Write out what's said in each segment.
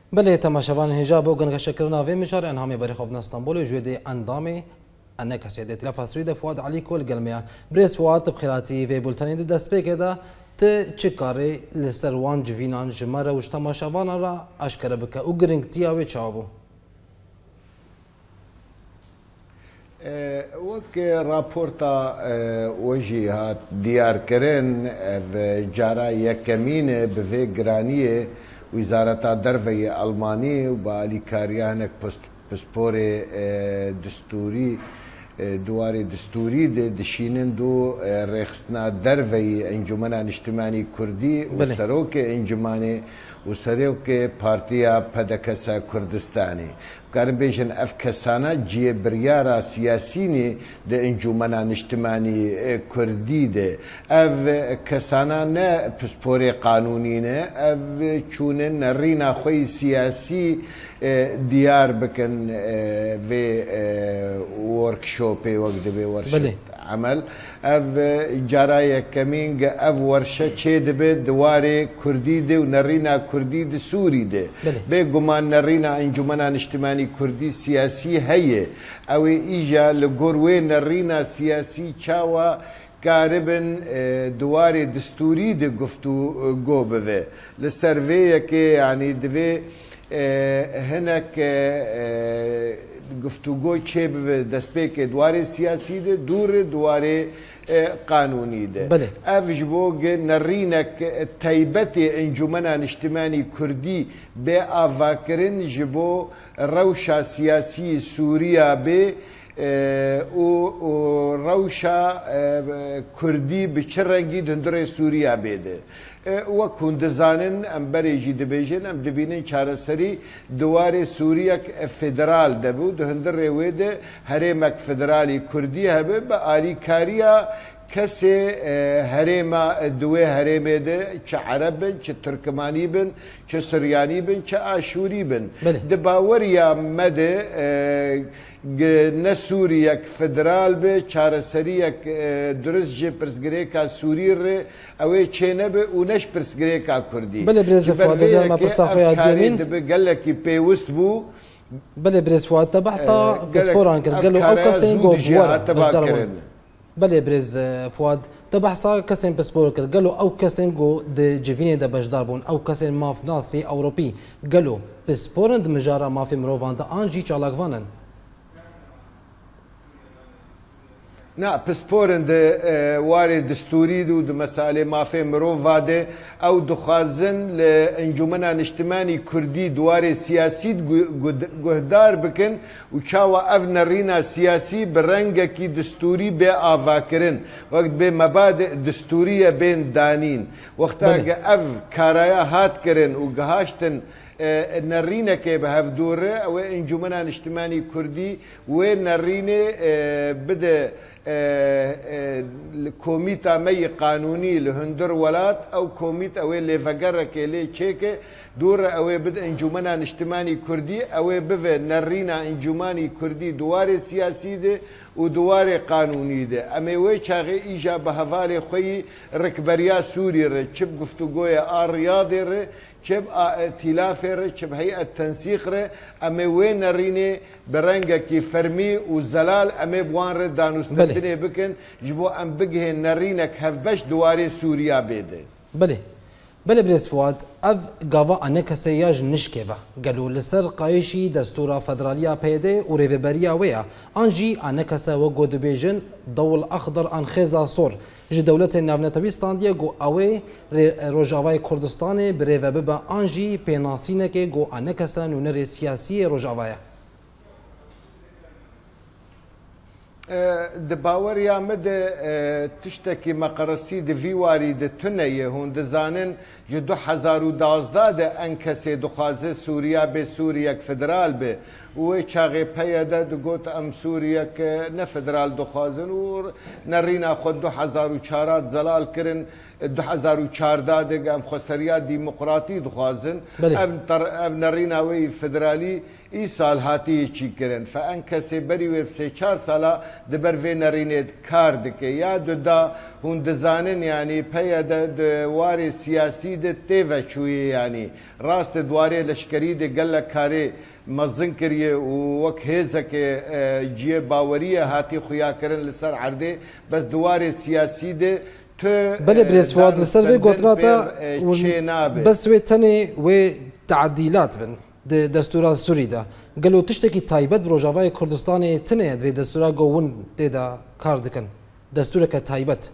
بله تماشاوان هجا بوگن که شکرنا و میشار انهامی بری خوب نستانبول جویده اندامی انک سید ائتلاف سوید فؤاد علی کل گلمیا بريس فؤاد بخيراتي في بولتاني دست بكدا ت چکاری لسروان جوینان جمره وش تماشاوان را اشکره بکه او گرنگتیا و چابو وك رابورتا وجهات ديار كرن جارا يكمين بفي جرانيه وزارة درفي ألماني وبالي كاريانك بسبوري دستوري دواري دستوري دشينن دو رخصنا درفي انجمنا اجتماعي كردي وسروك انجماني وسروك بارتيا بدكسا كردستاني كارن بيجن اف كسانا جي بريارا سياسيني د انجمنا اجتماعي كردي ده اف كسانا نا بسبوري قانوني اف چونن رينا خوي سياسي ديار بكن في وركشوب وقت بي ورشة عمل اف جرايا كمينج اف ورشة چه دبي دواري كردي دي ونرينا كردي دي سوري دي بيقومان نرينا انجمنا اجتماعي كردي سياسي هي او ايجا لقروي نرينا سياسي چاوا كاربن دواري دستوري دي قفتو قوبه للسرفيه كي يعني دبي هناك گفتگوی چه به دست پێکێ دوارێ سیاسی ده دوور دوارێ قانونی ده ئەڤش بۆ نەڕینەک تایبەتێ ئەنجومەنا نیشتیمانی کوردی بێ ئاڤاکردن ji بۆ ڕەوشە سیاسی سووریا بێ و ڕەوشە کوردی bi çi rengî hundirê Sûriya bêde وەک hûn dizanin em berê jî dibêjin em dibînin çareserî diwarê Sûriyek federal debû di hundirê wê de herêmek federalî Kurdî hebe bi alîkariya kesê herêma di wê herêmê de çi Ereb bin çi Tirkimanî bin çi Suryanî bin çi Aşûrî bin di baweriya me de ne Sûriyek federal be çareseriyek durist jê pirsgirêka Sûrî re ew ê çênebe û neş pirsgirêka Kurdî. Bilê Birêz Fuad ez me pirsa xwe ya diyemîn dibe gelekî pêwîst bû. Bilê Birêz Fuad te behsa pisporan kir gelo ew kesên got were Bilê Birêz Fuad te behsa kesên pispor kir gelo ew kesên got di civînê de bejdar bûn ew kesên mafnasî Ewropî gelo pisporin di mijara mafê mirovan de an jî çalakvanin. نا پسپورن ده وارد دستوری دو ده مسائل مافی مروفا ده او دخوازن لانجمنا اجتماعی کردی دوار سیاسی گهدار بکن و چاوا اف نرینا سیاسی برنگ کی دستوری به آوا کرن وقت به مبادئ دستوری بین دانین وقت اگه اف کارایا هات کرن و گهاشتن نرینه که به هفدوره و انجمنا اجتماعی کردی و نرینه بده کمیتا می قانونی لهندر ولات او کمیتا او لیفگره که لی چیکه دور او بده انجمنا اجتماعی کردی او به نرینا انجمنی کردی دوار سیاسی ده و دوار قانونی ده اما وی چاقی ایجا به حوالی خوی رکبریا سوری ره چب گفتگوی آریاده ره چب ائتلاف ره چب هیئت تنسیق ره اما وی نرینه برنگه کی فرمی و زلال اما بوان ره دانوستنه بکن جبو ام بگه نرینه که هفبش دواره سوریا بیده بله بله بريس فؤاد اف غاوا انك سياج نشكيفا قالوا لسر قايشي دستورا فدراليا بيدي وريفبريا ويا انجي انك سا وجود بيجن ضوء الاخضر ان خيزا صور جي دولة نافنتويستان ديغو اوي روجاواي كردستاني بريفبا انجي بيناسينك جو انك سا نونر سياسي روجاوايا دباور یا مد تشتکی مقرسی دوی واری د تنیه هون دزانن جو 2012 ده انکسی دخوازه سوریا به سوریک فدرال به و چاقی پیاده دگوت ام سوریک نه فدرال دخوازن و نرینا خود 2004 زلال کرن 2014 ده ام خسریا دیمقراطی دخوازن ام نرینا وی فدرالی ای سال هاتی چی کرن فان کسی بری وی بسی 4 سالا دبر في نرينيد كاردك يا دا هون دزانن يعني بيا دواري سياسي ده تيفا شوي يعني راست دواري لشكري ده قال لك كاري مزن كريه ووك هيزك جيه باوريه هاتي خويا كرن لسر عرده بس دواري سياسي ده بله بريز فؤاد السلفي قطراتا بس وتني وتعديلات بن دستور السوري ده قالوا تشتكي تايبت بروجافاي كردستاني تنه في دستور قوون تدا كاردكن دستورك تايبت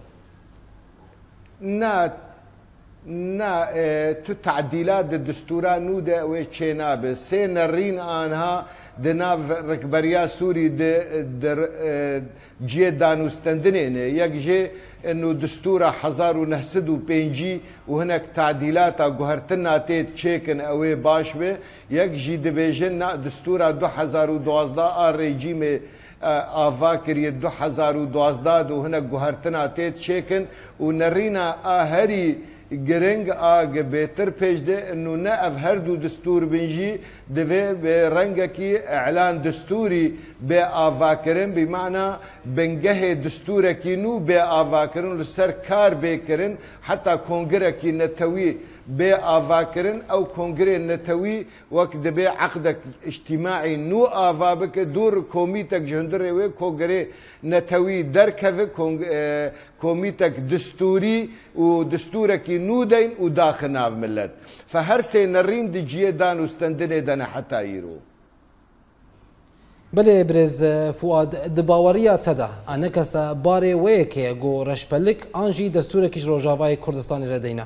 نا تو تعديلات الدستور نودا وشيناب سين الرين انها دناف ركبريا سوري در جي دانو استندنين يجي انه دستور 1905 وهناك تعديلات جوهرتنا تيت تشيكن اوي باشبه يجي دبيجن دستور 2012 الريجيم آفاكر 2012 وهنا جوهرتنا تيت تشيكن ونرينا هري گرنگ آگ بهتر پیش ده انه نه هردو دستور بنجی دوی به رنگ کی اعلان دستوری به آواکرن بمعنى بنگه دستور کی نو به آواکرن لسر کار بکرن حتی کنگره کی نتوی به آواکرن او کنگره نتوی وقت به عقدك اجتماعي نو آوا بك دور كوميتك جندر و کنگره نتوي دركف كوميتك دستوري ودستورك نودين وداخلنا بملت فهر سي نرين دي جيدان وستندني دنا حتى يرو بله برز فؤاد دباوريا تدا انا كسا باري ويكي جو رشبلك انجي دستورك روجافاي كردستان ردينا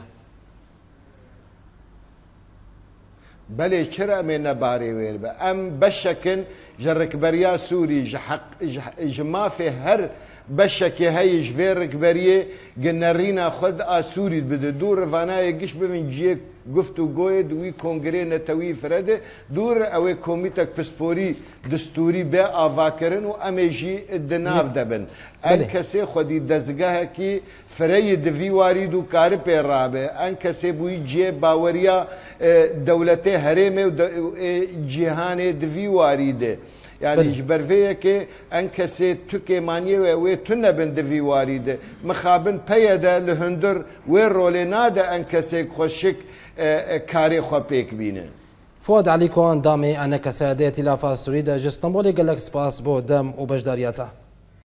بله چرا من باري وير ام بشكن جرك بريا سوري جما في هر بشك هاي جفير كبريه قلنا رينا خد سوري بده دور فانا يجيش بمن جيك قفتو قويد وي كونغري نتوي فرده دور او كوميتك بسبوري دستوري با افاكرن و اميجي الدناف دبن ان كسي خدي دزگاه کی فري دفي واریدو کار پر رابه ان كسي بوي جي باوريا دولته هرمه جهان دفي واريده يعني جبر فيك انك سي توكي مانيه و تنبن دفي واريده مخابن بيدا لهندر وين رولينادا انك سي خوشك كاري خو بيك بينه فؤاد علي كوان دامي انا كسادات لا فاسوريدا جستنبولي قال لك سباس بو دم وبجدارياته